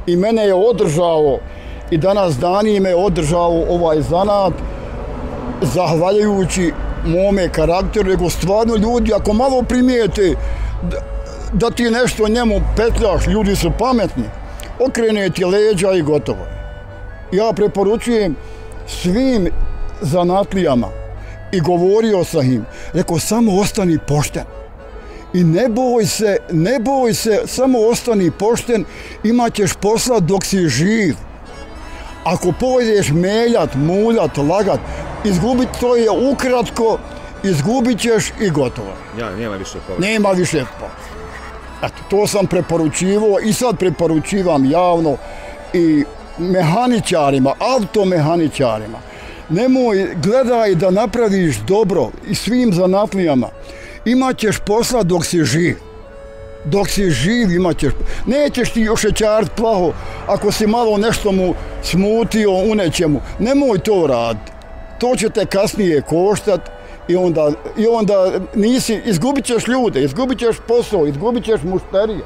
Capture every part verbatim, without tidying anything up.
i mene je održao i danas dani me održao ovaj zanat zahvaljujući mome karakteru, nego stvarno ljudi ako malo primijete da, da ti nešto njemu petljaš, ljudi su pametni, okrene ti leđa i gotovo. Ja preporučujem svim zanatlijama i govorio sam im, rekao samo ostani pošten i ne boj se, ne boj se, samo ostani pošten, imat ćeš posla dok si živ. Ako pojdeš meljat, muljat, lagat, izgubit to je ukratko, izgubit ćeš i gotovo. Ja, nema više posla. Nema više posla. Eto, to sam preporučivao i sad preporučivam javno i mehaničarima, automehaničarima. Nemoj, gledaj da napraviš dobro i svim zanatlijama. Imaćeš posla dok si živ. Dok si živ imat ćeš. Nećeš ti ošećarit plaho ako si malo nešto mu smutio u nečemu. Nemoj to raditi. To će te kasnije koštat i onda, i onda nisi, izgubit ćeš ljude, izgubit ćeš posao, izgubit ćeš mušterije.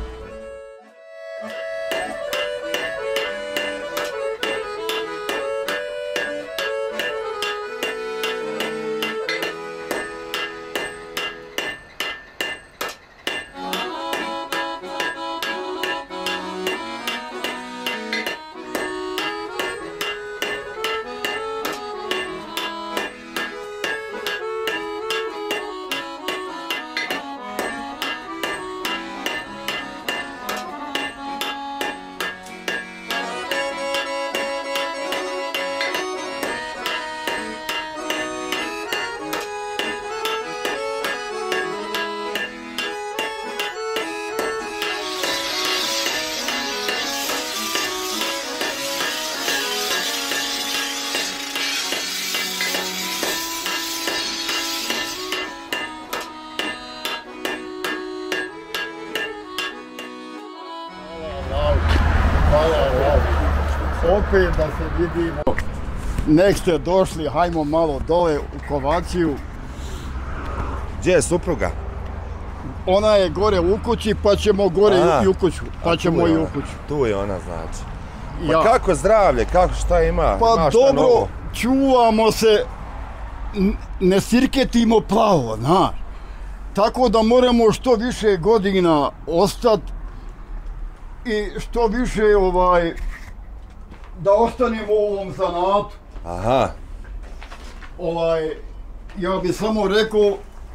Opet da se vidimo. Nek ste došli, hajmo malo dole u Kovačiju. Gdje je supruga? Ona je gore u kući, pa ćemo gore i u kuću. Pa ćemo i u kuću. Tu je ona, znači. Pa kako zdravlje, kako šta ima? Pa dobro, čuvamo se, ne sirketimo plavo, znaš. Tako da moramo što više godina ostati i što više ovaj da ostanemo u ovom zanatu. Aha. Ovaj, ja bi samo rekao,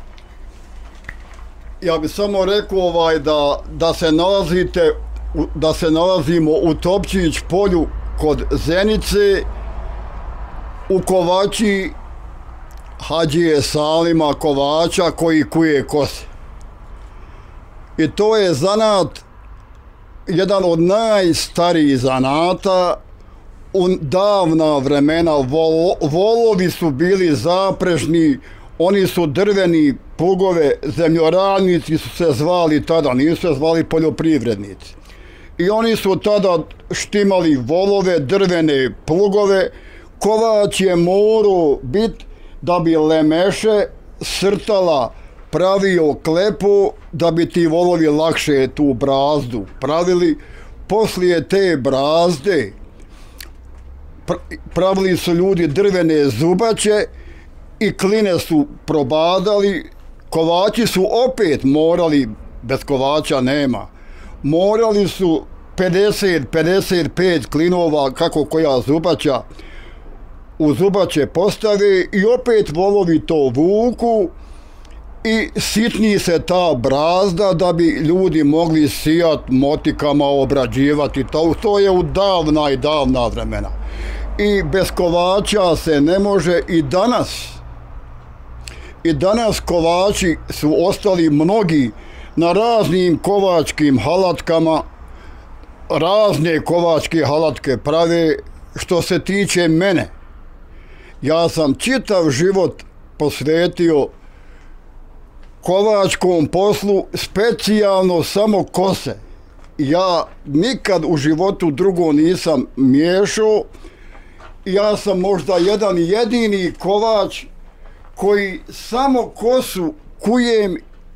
ja bi samo rekao ovaj da, da se nalazite, da se nalazimo u Topčić polju kod Zenice, u Kovači Hadžije Salima Kovača koji kuje kose. I to je zanat, jedan od najstarijih zanata. U davna vremena vol, volovi su bili zaprežni, oni su drveni plugove, zemljoradnici su se zvali tada, nisu se zvali poljoprivrednici. I oni su tada štimali volove, drvene plugove. Kovač je morao biti da bi lemeše srtala pravio klepu, da bi ti volovi lakše tu brazdu pravili. Poslije te brazde pravili su ljudi drvene zubače i kline su probadali. Kovači su opet morali, bez kovača nema, morali su pedeset pedeset pet klinova, kako koja zubača, u zubače postave i opet volovi to vuku i sitni se ta brazda da bi ljudi mogli sijat motikama, obrađivati. To, to je u davna i davna vremena. I bez kovača se ne može i danas. I danas kovači su ostali mnogi na raznim kovačkim halatkama, razne kovačke halatke prave. Što se tiče mene, ja sam čitav život posvetio kovačkom poslu, specijalno samo kose. Ja nikad u životu drugo nisam miješao. Ja sam možda jedan jedini kovač koji samo kosu kujem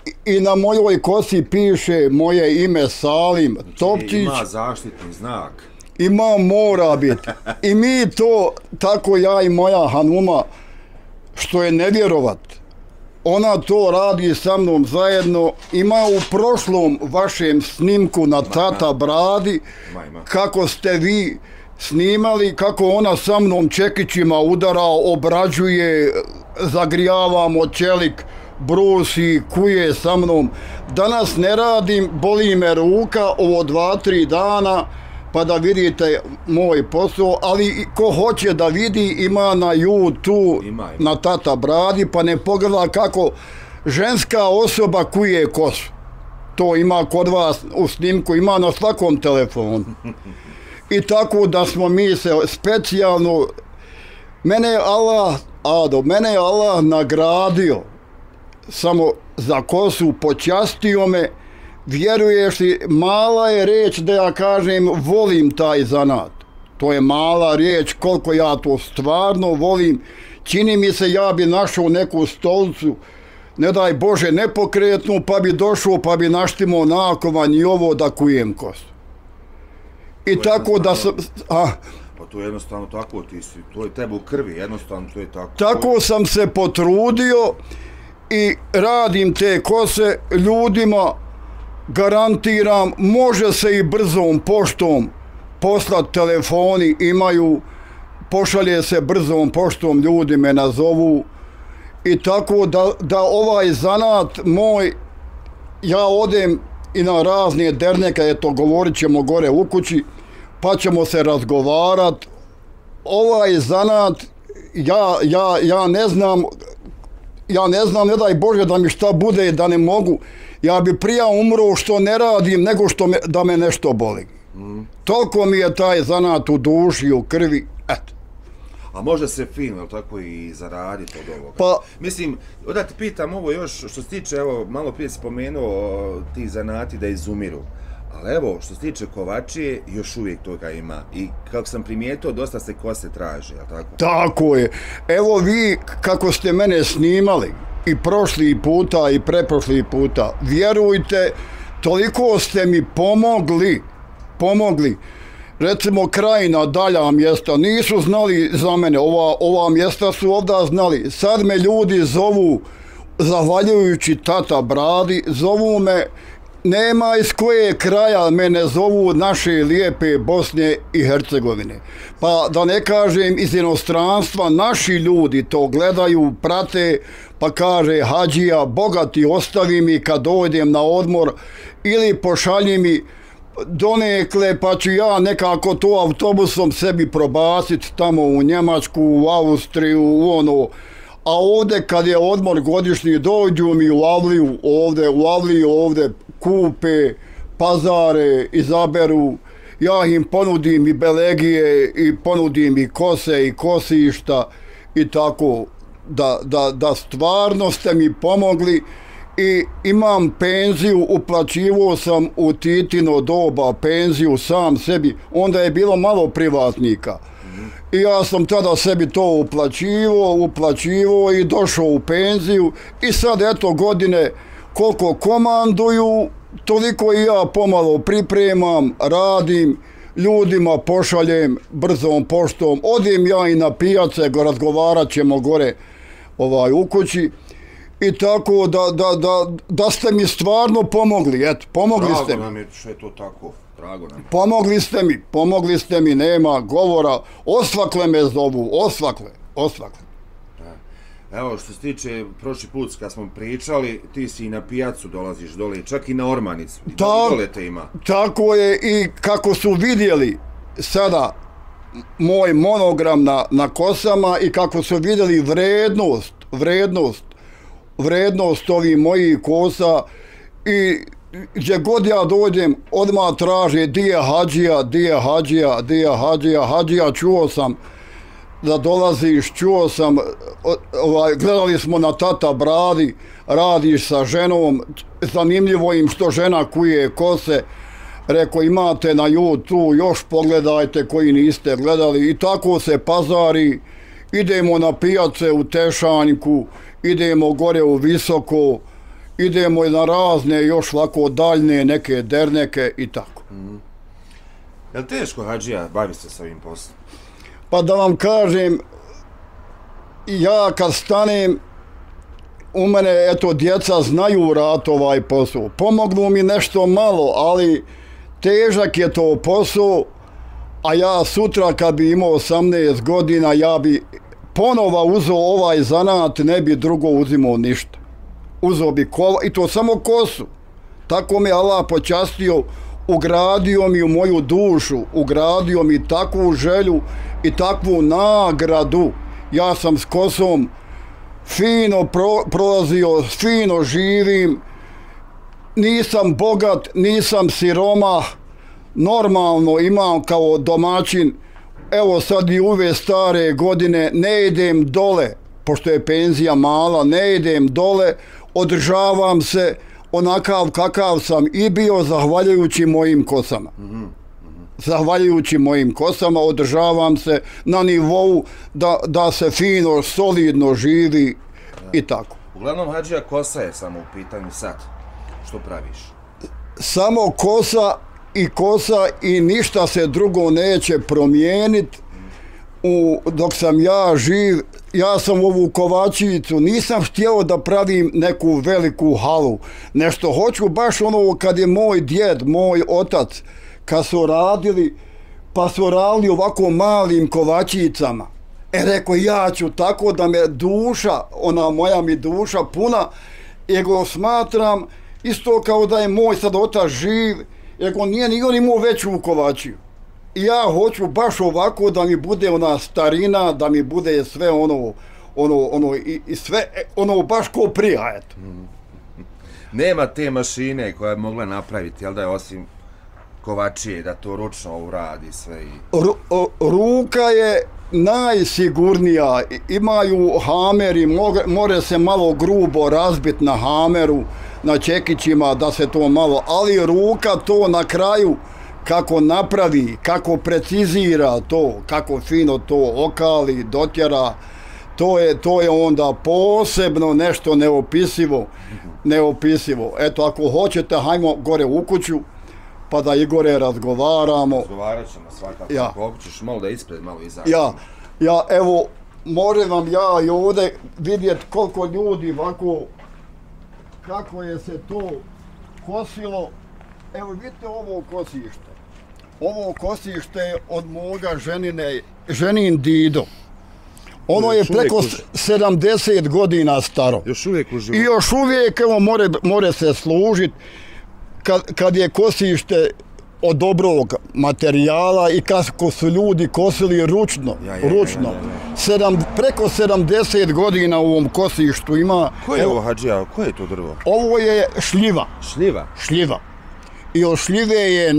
i na mojoj kosi piše moje ime Salim Topčić. Ima zaštitni znak. Ima, mora biti. I mi to, tako ja i moja Hanuma, što je nevjerovat, ona to radi sa mnom zajedno. Ima u prošlom vašem snimku na Tata Bradi, kako ste vi snimali, kako ona sa mnom čekićima udara, obrađuje, zagrijavamo čelik, brusi, kuje sa mnom. Danas ne radim, boli me ruka ovo dva, tri dana, pa da vidite moj posao, ali ko hoće da vidi ima na YouTube, ima, ima. Na Tata Bradi, pa ne pogleda kako ženska osoba kuje kosu. To ima kod vas u snimku, ima na svakom telefonu. I tako da smo mi se specijalno, mene je Allah, Ado, mene je Allah nagradio samo za kosu, počastio me. Vjeruješ li, mala je riječ da ja kažem volim taj zanat. To je mala riječ koliko ja to stvarno volim. Čini mi se ja bi našao neku stolicu, ne daj Bože, nepokretnu, pa bi došao, pa bi naštimao nakovan i ovo da kujem kosu. I to tako da sam... A, pa to je jednostavno tako, ti si, to je tebe u krvi, jednostavno to je tako. Tako sam se potrudio i radim te kose ljudima. Garantiram, može se i brzom poštom poslati, telefoni imaju, pošalje se brzom poštom, ljudi me nazovu i tako da, da ovaj zanat moj, ja odem i na razne derneke, eto govorit ćemo gore u kući, pa ćemo se razgovarat. Ovaj zanat, ja, ja, ja ne znam, ja ne znam, ne daj Bože da mi šta bude i da ne mogu. Ja bi prija umro što ne radim nego što me, da me nešto boli. Mm. Toliko mi je taj zanat u duši, u krvi, eto. A može se film, jel tako, i zaraditi od ovoga? Pa, mislim, da ti pitam ovo još, što se tiče, evo, malo prije si spomenuo ti zanati da izumiru. Ali evo, što se tiče kovačije, još uvijek toga ima. I kako sam primijetio, dosta se kose traže, jel tako? Tako je. Evo vi, kako ste mene snimali, i prošli puta i preprošli puta, vjerujte, toliko ste mi pomogli, pomogli. Recimo Krajina, dalja mjesta, nisu znali za mene, ova, ova mjesta su ovdje znali. Sad me ljudi zovu, zahvaljujući Tata Bradi, zovu me, nema iz koje kraja mene zovu naše lijepe Bosne i Hercegovine. Pa da ne kažem iz inostranstva, naši ljudi to gledaju, prate, pa kaže Hadžija, bogati ostavi mi kad dojdem na odmor ili pošalji mi donekle, pa ću ja nekako to autobusom sebi probaciti tamo u Njemačku, u Austriju, u ono. A ovdje kad je odmor godišnji, dođu mi u Avliju, ovdje, u Avliju ovdje kupe, pazare, izaberu. Ja im ponudim i belegije, i ponudim i kose, i kosišta, i tako. Da, da, da stvarno ste mi pomogli i imam penziju, uplaćivo sam u Titino doba penziju sam sebi, onda je bilo malo privatnika. I ja sam tada sebi to uplaćivo, uplaćivo i došao u penziju i sad eto godine koliko komanduju, toliko i ja pomalo pripremam, radim, ljudima pošaljem brzom poštom, odim ja i na pijace, razgovarat ćemo gore ovaj, u kući i tako da, da, da, da ste mi stvarno pomogli, eto, pomogli Drago ste mi. Drago nam je što je to tako. Drago nam. Pomogli ste mi, pomogli ste mi, nema govora, osvakle me zovu, osvakle, osvakle. Evo, što se tiče, prošli put kad smo pričali, ti si i na pijacu dolaziš dole, čak i na Ormanicu, i Ta, dole te ima. Tako je, i kako su vidjeli sada moj monogram na, na kosama i kako su vidjeli vrednost, vrednost, vrednost ovih mojih kosa i gdje god ja dođem, odmah traže di je Hadžija, di je Hadžija, di je Hadžija, Hadžija, čuo sam da dolaziš, čuo sam, ovaj, gledali smo na Tata Bradi, radiš sa ženom, zanimljivo im što žena kuje kose, reko imate na YouTube, još pogledajte koji niste gledali i tako se pazari, idemo na pijace u Tešanjku, idemo gore u Visoko, idemo na razne još ovako daljne neke derneke i tako. Mm. Je li teško, hadžija, bavi se s ovim poslom? Pa da vam kažem, ja kad stanem, u mene, eto, djeca znaju rad ovaj posao. Pomognu mi nešto malo, ali težak je to posao, a ja sutra kad bi imao osamnaest godina, ja bi ponova uzeo ovaj zanat, ne bi drugo uzimao ništa. Uzeo bi kova, i to samo kosu. Tako me Allah počastio, ugradio mi u moju dušu, ugradio mi takvu želju i takvu nagradu. Ja sam s kosom fino pro, prolazio, fino živim, nisam bogat, nisam siromah, normalno imam kao domaćin, evo sad i ove stare godine ne idem dole, pošto je penzija mala, ne idem dole, održavam se onakav kakav sam i bio zahvaljujući mojim kosama. Mm-hmm. Zahvaljujući mojim kosama održavam se na nivou da, da se fino, solidno živi i tako. Uglavnom, hadžija, kosa je samo u pitanju sad. Što praviš? Samo kosa i kosa i ništa se drugo neće promijeniti. U, dok sam ja živ, ja sam ovu kovačicu, nisam htio da pravim neku veliku halu. Nešto hoću baš ono kad je moj djed, moj otac, kad su radili, pa su radili ovako malim kovačicama. E, rekao, ja ću tako da me duša, ona moja mi duša puna, jer go smatram isto kao da je moj sad otac živ, jer go nije ni on imao veću kovačiju. I ja hoću baš ovako da mi bude ona starina, da mi bude sve ono, ono, ono, i, i sve, ono baš ko prija, eto. Nema te mašine koja je mogla napraviti, jel da je osim kovačije, da to ručno uradi sve i... Ru, ruka je najsigurnija, imaju hameri, more se malo grubo razbit na hameru, na čekićima, da se to malo, ali ruka to na kraju, kako napravi, kako precizira to, kako fino to okali, dotjera, to je, to je onda posebno nešto neopisivo, neopisivo. Eto, ako hoćete, hajmo gore u kuću, pa da i gore razgovaramo. Razgovarat ćemo svakako, ja. Ako ćeš malo da ispred, malo izaći. Ja, ja, evo, moram vam ja i ovdje vidjeti koliko ljudi ovako, kako je se to kosilo. Evo, vidite ovo kosište. Ovo kosište je od moga ženine, ženin dido. Ono je preko sedamdeset godina staro. Još uvijek u životu. I još uvijek, evo, more, more se služiti kad, kad je kosište od dobrog materijala i kako su ljudi kosili ručno. Ja, ja, ručno. Ja, ja, ja. Sedam, preko sedamdeset godina u ovom kosištu ima... Ko je ovo, hadžija? Koje je to drvo? Ovo je šljiva. Šljiva? Šljiva. I od šljive je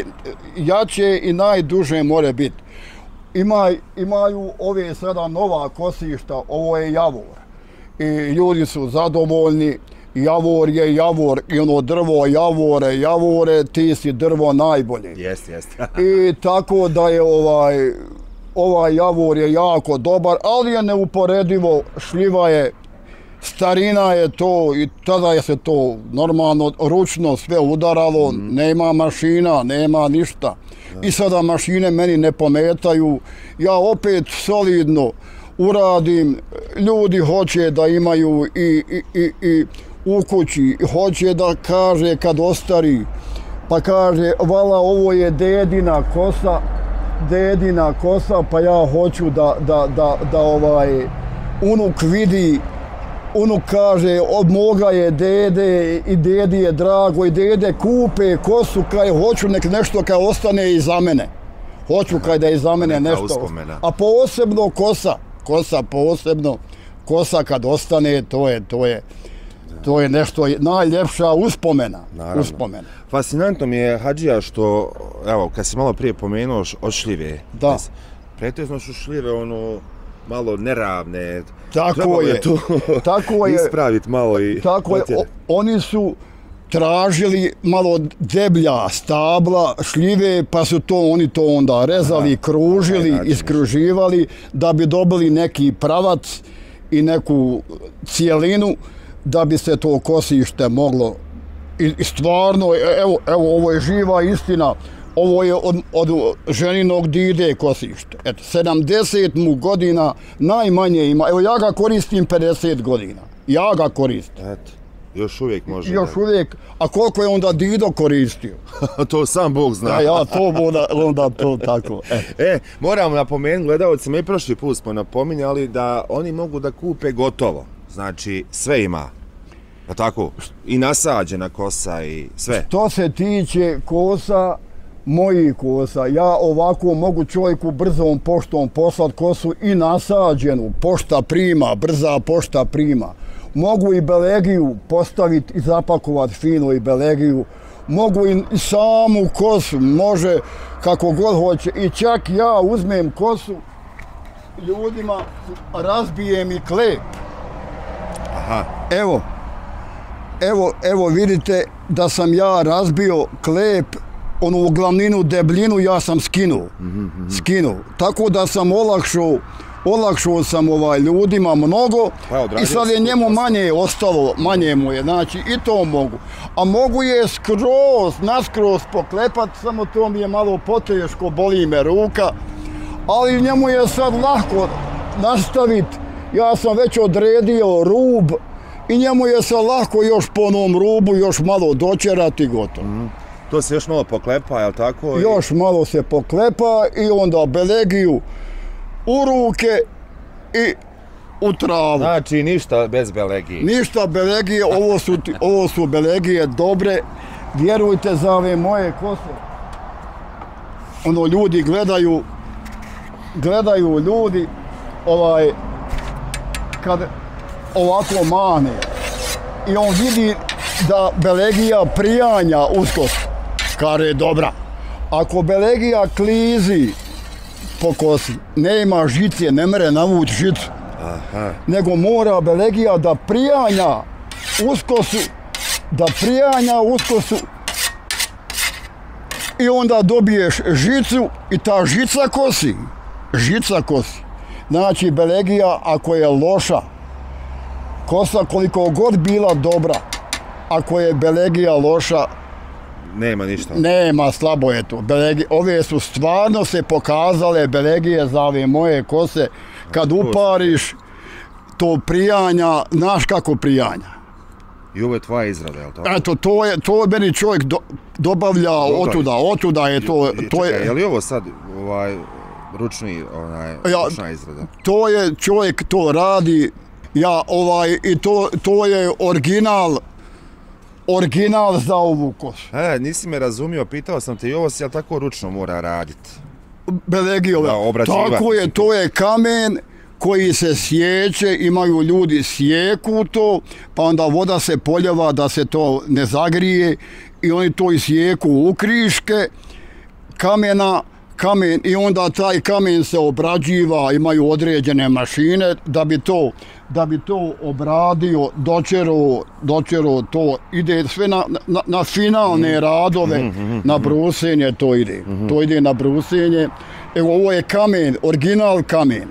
najjače i najduže more biti. Ima, imaju ove sada nova kosišta, ovo je javor. I ljudi su zadovoljni, javor je javor, i ono drvo javore, javore, ti si drvo najbolje. Jest, jest. I tako da je ovaj, ovaj javor je jako dobar, ali je neuporedivo, šljiva je, starina je to i tada je se to normalno ručno sve udaralo, mm. nema mašina, nema ništa. I sada mašine meni ne pometaju, ja opet solidno uradim, ljudi hoće da imaju i, i, i, i u kući, hoće da kaže kad ostari, pa kaže, vala, ovo je dedina kosa, dedina kosa, pa ja hoću da, da, da, da ovaj unuk vidi. Unuk kaže, od moga je dede i dedi je drago i dede kupe kosu, kaj hoću nek nešto kaj ostane iza mene. Hoću kaj da iza mene nešto. Uspomena. A posebno kosa, kosa posebno, kosa kad ostane, to je, to je, to je nešto najljepša uspomena. Naravno. Uspomena. Fascinantno mi je, hadžija, što, evo, kad si malo prije pomenuo od šljive. Da. Pretežno su šljive, ono, malo neravne. Tako je, tu tako je, ispraviti malo i... Tako je, o, oni su tražili malo deblja stabla, šljive, pa su to oni to onda rezali, aha, kružili, aha, iskruživali, da bi dobili neki pravac i neku cijelinu da bi se to kosište moglo. I, i stvarno, evo, evo, ovo je živa istina. Ovo je od, od ženinog dide kosište. Eto, sedamdeset mu godina najmanje ima. Evo, ja ga koristim pedeset godina. Ja ga koristim. Eto, još uvijek može. Još da... uvijek. A koliko je onda dido koristio? To sam Bog zna. Ja, ja to onda, onda to tako. E, e moram napomenuti, gledalcima i prošli put smo napominjali da oni mogu da kupe gotovo. Znači, sve ima. A tako? I nasađena kosa i sve. To se tiče kosa, mojih kosa. Ja ovako mogu čovjeku brzom poštom poslat kosu i nasađenu. Pošta prima, brza pošta prima. Mogu i belegiju postaviti i zapakovati fino i belegiju. Mogu i samu kosu, može kako god hoće. I čak ja uzmem kosu, ljudima razbijem i klep. Aha. Evo, evo, evo vidite da sam ja razbio klep, onu glavninu, debljinu ja sam skinuo. Mm-hmm. Skinuo. Tako da sam olakšao, olakšao sam ovaj ljudima mnogo pa, i sad je njemu manje ostalo, manje mu je, znači i to mogu. A mogu je skroz, naskroz poklepat, samo to mi je malo poteško, boli me ruka, ali njemu je sad lahko nastaviti. Ja sam već odredio rub i njemu je sad lahko još po onom rubu još malo dočerati gotovo. Mm. To se još malo poklepa, je li tako? Još malo se poklepa i onda belegiju u ruke i u travu. Znači ništa bez belegije. Ništa belegije, ovo su, ovo su belegije dobre. Vjerujte za ove moje kose. Ono, ljudi gledaju, gledaju ljudi, ovaj, kad ovako mane i on vidi da belegija prijanja uskos, kare je dobra. Ako belegija klizi po kosi, nema žice, ne mere navući žicu. Aha. Nego mora belegija da prijanja uskosu, da prijanja uskosu i onda dobiješ žicu i ta žica kosi. Žica kosi. Znači, belegija ako je loša, kosa koliko god bila dobra, ako je belegija loša, nema ništa. Nema, slabo je to. Belegije, ove su stvarno se pokazale belegije za ove moje kose. Kad upariš to prijanja, znaš kako prijanja. I ovo je tvoja izrada, je li tako? Eto, to je, to meni čovjek do, dobavlja otuda, otuda je to. Je, to čekaj, je, je li ovo sad ovaj, ručni, onaj, ja, ručna izrada? To je, čovjek to radi, ja, ovaj, i to, to je original, original za ovu kosu. E, nisi me razumio, pitao sam te i ovo se, jel tako ručno mora raditi? Belegijove, tako je, to je kamen koji se sjeće, imaju ljudi sjeku to, pa onda voda se poljeva da se to ne zagrije i oni to isjeku u kriške kamena, kamen i onda taj kamen se obrađiva, imaju određene mašine da bi to, da bi to obradio, dočero, dočero to ide sve na, na, na finalne radove, mm-hmm. na brusenje to ide, mm-hmm. to ide na brusenje. Evo, ovo je kamen, original kamen.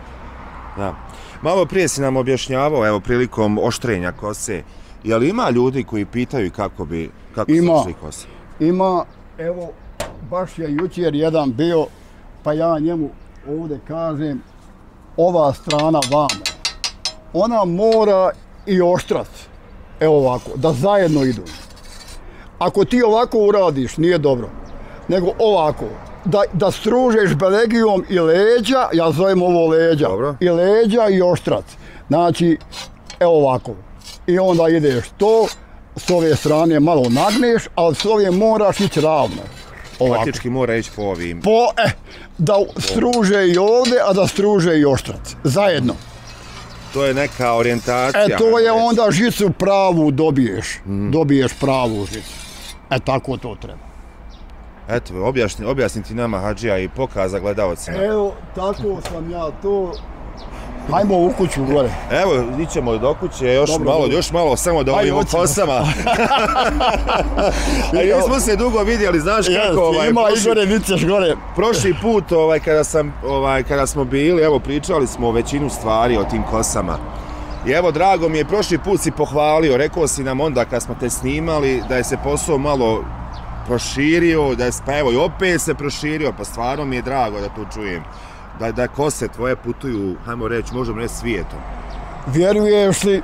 Da. Malo prije si nam objašnjavao, evo, prilikom oštrenja kose, je li ima ljudi koji pitaju kako bi, kako ima, se oštri kose? Ima, evo, baš je jučer jedan bio, pa ja njemu ovdje kažem, ova strana vamo, ona mora i oštrac, evo ovako, da zajedno idu. Ako ti ovako uradiš, nije dobro, nego ovako, da, da stružeš belegijom i leđa, ja zovem ovo leđa, dobro. I leđa i oštrac. Znači, evo ovako, i onda ideš to, s ove strane malo nagneš, ali s ove moraš ići ravno. Ovako. Praktički mora ići po ovim. Po, eh, da struže i ovdje, a da struže i oštrac. Zajedno. To je neka orijentacija. E, to je onda žicu pravu dobiješ. Mm. Dobiješ pravu žicu. E, tako to treba. Eto, objasni, objasni ti nama, Hadžija, i pokaza gledalcima. Evo, tako sam ja to... Hajmo u kuću gore. Evo, ićemo do kuće, još dobro, malo, dobro. još malo, samo da ovim kosama. A nismo se dugo vidjeli, znaš yes, kako, ovaj, ima prošli, i gore, vićeš gore. Prošli put, ovaj, kada, sam, ovaj, kada smo bili, evo, pričali smo o većinu stvari o tim kosama. I evo, drago mi je, prošli put si pohvalio, rekao si nam onda kad smo te snimali da je se posao malo proširio, da je, pa evo i opet se proširio, pa stvarno mi je drago da to čujem. Da, da kose tvoje putuju, hajmo reći, možemo reći svijetom. Vjeruješ li,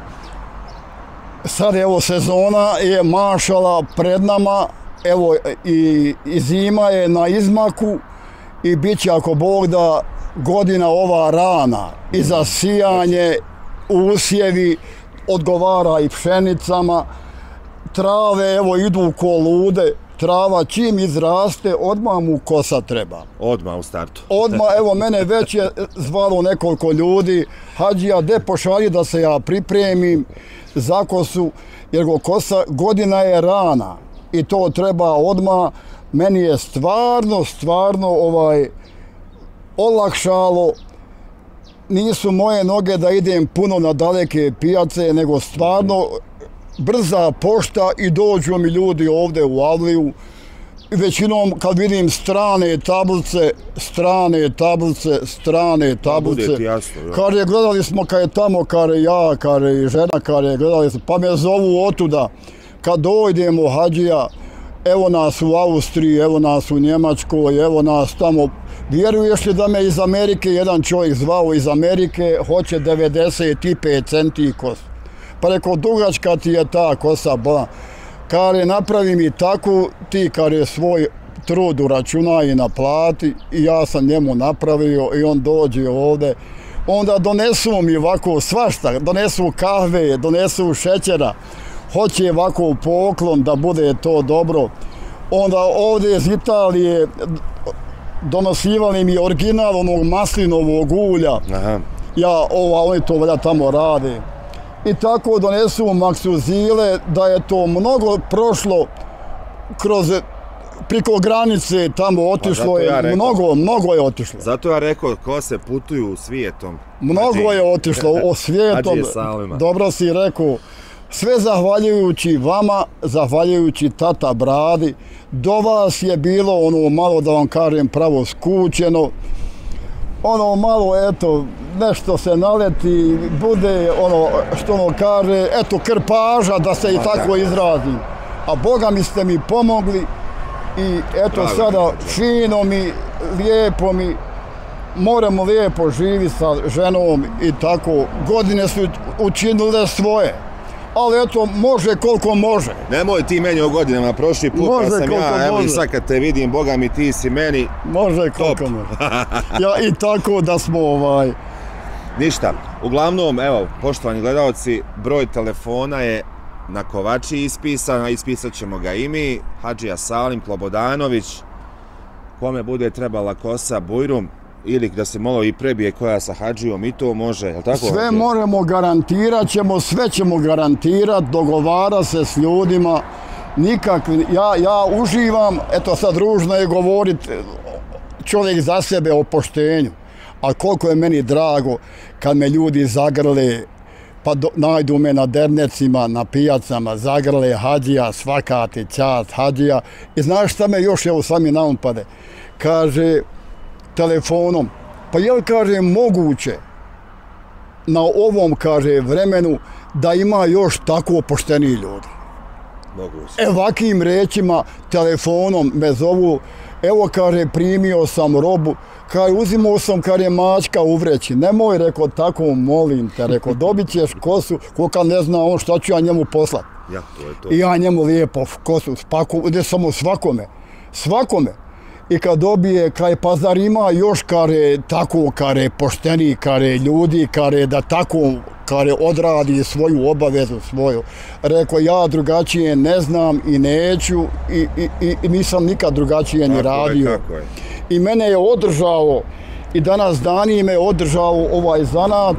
sad evo sezona je mašala pred nama, evo i, i zima je na izmaku i bit će ako Bog da godina ova rana i za sijanje, usjevi, odgovara i pšenicama, trave evo idu ko lude, trava čim izraste, odmah mu kosa treba. Odmah u startu. Odmah, evo mene već je zvalo nekoliko ljudi, Hadžija, de pošalji da se ja pripremim za kosu, jer go kosa, godina je rana i to treba odmah. Meni je stvarno, stvarno ovaj, olakšalo. Nisu moje noge da idem puno na daleke pijace, nego stvarno brza pošta i dođu mi ljudi ovde u avliju. Većinom kad vidim strane tablice, strane tablice, strane tablice. Bude ti jasno, ja. Kare, gledali smo kad je tamo, kare ja, kare i žena, kare, gledali smo, pa me zovu otuda. Kad dojdemo, Hadžija, evo nas u Austriji, evo nas u Njemačkoj, evo nas tamo. Vjeruješ li da me iz Amerike jedan čovjek zvao iz Amerike, hoće devedeset pet centi kosu. Pa rekao, dugačka ti je ta kosa, ba. Kare, napravi mi tako, ti kare svoj trud uračunaj i naplati i ja sam njemu napravio i on dođe ovde. Onda donesu mi ovako svašta, donesu kahve, donesu šećera, hoće ovako poklon da bude to dobro. Onda ovde iz Italije donosivali mi original onog maslinovog ulja. Aha. Ja, ova, oni to valja tamo rade. I tako donesu maksuzile, da je to mnogo prošlo kroz, priko granice tamo otišlo je, ja mnogo, mnogo je otišlo. Zato ja rekao, ko se putuju svijetom. Mnogo Hadži, je otišlo o svijetom, dobro si rekao. Sve zahvaljujući vama, zahvaljujući tata Bradi, do vas je bilo ono malo, da vam kažem, pravo skućeno. Ono malo, eto, nešto se naleti, bude ono što ono kaže, eto, krpaža, da se i tako izrazim. A Boga mi ste mi pomogli i eto sada fino mi, lijepo mi, moramo lijepo živi sa ženom i tako. Godine su učinile svoje. Ali eto, može koliko može. Nemoj ti meni o godinama, prošli put može sam ja, evo i sad kad te vidim, Boga mi ti si meni može koliko top. Može. Ja, i tako da smo ovaj... Ništa, uglavnom, evo, poštovani gledalci, broj telefona je na Kovači ispisan, a ispisat ćemo ga i mi, Hadžija Salim Klobodanović, kome bude trebala kosa Bujrum, ili da se malo i prebije koja sa Hadžijom i to može, je li tako? Sve moramo, garantirat ćemo, sve ćemo garantirat, dogovara se s ljudima, nikakvi, ja, ja uživam, eto sad ružno je govorit čovjek za sebe o poštenju, a koliko je meni drago kad me ljudi zagrle, pa do, najdu me na dernecima, na pijacama, zagrle Hadžija, svaka ti čast Hadžija, i znaš šta me još, evo sami naumpade, kaže, telefonom, pa je li, kaže, moguće na ovom, kaže, vremenu da ima još tako pošteni ljudi? Moguće. Evakim rečima, telefonom me zovu, evo, kaže, primio sam robu, kaže, uzimao sam, kaže, mačka u vreći, nemoj, rekao, tako molim te, rekao, dobit ćeš kosu, koliko ne zna on šta ću ja njemu poslat. Ja, to je to. I ja njemu lijepo kosu spaku, ne samo svakome, svakome. I kad dobije, kaj, pa zar ima još, kare, tako, kare, pošteni, kare, ljudi, kare, da tako, kare, odradi svoju obavezu svoju. Rekao, ja drugačije ne znam i neću i, i, i, i nisam nikad drugačije ni radio. Je, kako je. I mene je održao, i danas dani me održao ovaj zanat,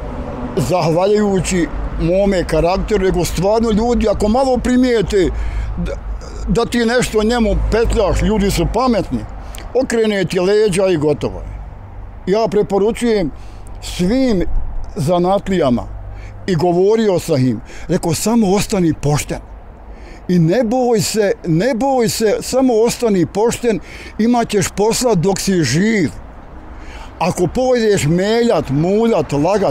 zahvaljujući mome karakteru, nego stvarno ljudi, ako malo primijete, da, da ti nešto njemu petljaš, ljudi su pametni, okrene ti leđa i gotovo je. Ja preporučujem svim zanatlijama i govorio sam im, rekao, samo ostani pošten. I ne boj se, ne boj se, samo ostani pošten, imat ćeš posla dok si živ. Ako pojdeš meljat, muljat, lagat,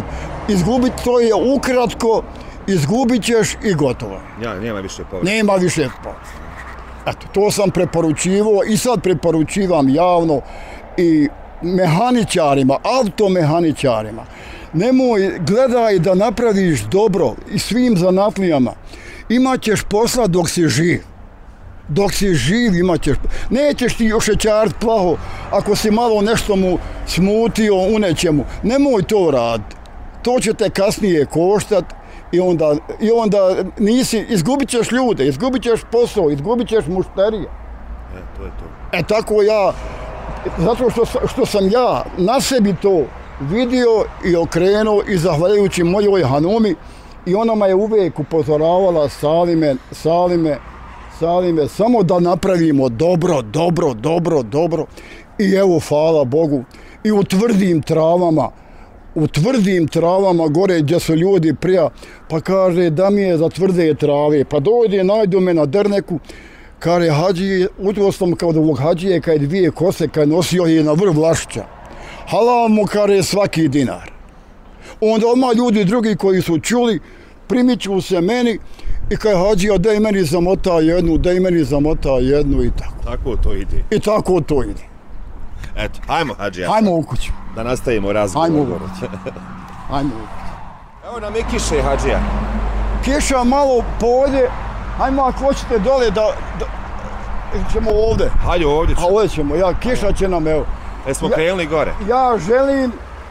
izgubiti, to je ukratko, izgubit ćeš i gotovo. Ja, nema više povreda. Nema više povreda. Eto, to sam preporučivao i sad preporučivam javno i mehaničarima, automehaničarima. Nemoj, gledaj da napraviš dobro i svim zanatlijama. Imaćeš posla dok si živ. Dok si živ imat ćeš. Nećeš ti ošećarit plaho ako si malo nešto mu smutio u nečemu. Nemoj to raditi. To će te kasnije koštat i onda, i onda nisi, izgubit ćeš ljude, izgubit ćeš posao, izgubit ćeš mušterije. E, to je to. E tako ja, zato što, što sam ja na sebi to vidio i okrenuo i zahvaljujući mojoj hanumi i ona me je uvijek upozoravala Salime, Salime, Salime, samo da napravimo dobro, dobro, dobro, dobro. I evo, hvala Bogu, i u tvrdim travama, u tvrdim travama gore gdje su ljudi prija, pa kaže da mi je za tvrde trave, pa dojde, najdu me na drneku, kaže hađije, utvo sam kao da ovog hađije, kaj dvije kose, kaj nosio je na vrh Vlašića. Halal mu, kaže, svaki dinar. Onda odmah ljudi drugi koji su čuli, primiću se meni i kaj hađija, daj meni zamota jednu, daj meni zamota jednu i tako. Tako to ide. I tako to ide. Eto, hajmo hađija. Hajmo u kuću. Da nastavimo razgovor. Hajmo u kuću. Hajmo u kuću. Evo nam je kiše, hađija. Kiša malo polje, hajmo ako hoćete dole da, da ćemo ovdje. Hajde ovdje ćemo. A ovdje ćemo, ja, kiša će nam, evo. E smo krenuli gore. Ja želim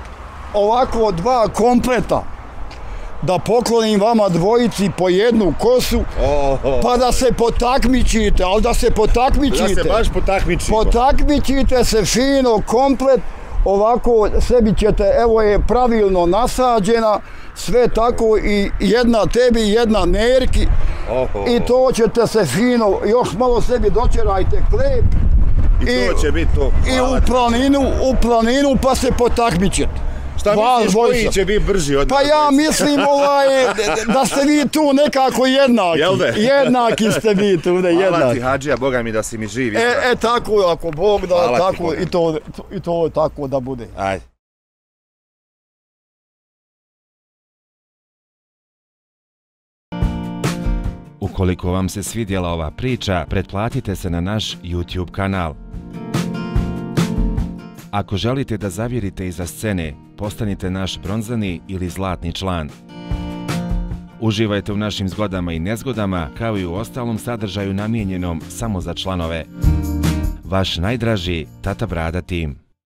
ovako dva kompleta da poklonim vama dvojici po jednu kosu, Oh, oh. pa da se potakmičite, ali da se potakmičite. Da se baš potakmičimo. Potakmičite se fino, komplet, ovako sebi ćete, evo je pravilno nasađena, sve tako i jedna tebi, jedna Nerki. Oh, oh, oh. I to ćete se fino, još malo sebi dočerajte klep. I to će biti to. I u planinu, u planinu pa se potakmičite. Šta misliš koji će biti brži od Pa ja mislim ovaj, da ste vi tu nekako jednaki. Jel de? Jednaki ste vi tu, da jednaki. Hvala ti hađija, Boga mi da si mi živi. E, e tako, ako Bog da, Hvala tako ti, i to, i to tako da bude. Ajde. Ukoliko vam se svidjela ova priča, pretplatite se na naš YouTube kanal. Ako želite da zavjerite iza scene, postanite naš bronzani ili zlatni član. Uživajte u našim zgodama i nezgodama, kao i u ostalom sadržaju namijenjenom samo za članove. Vaš najdraži Tata Brada tim.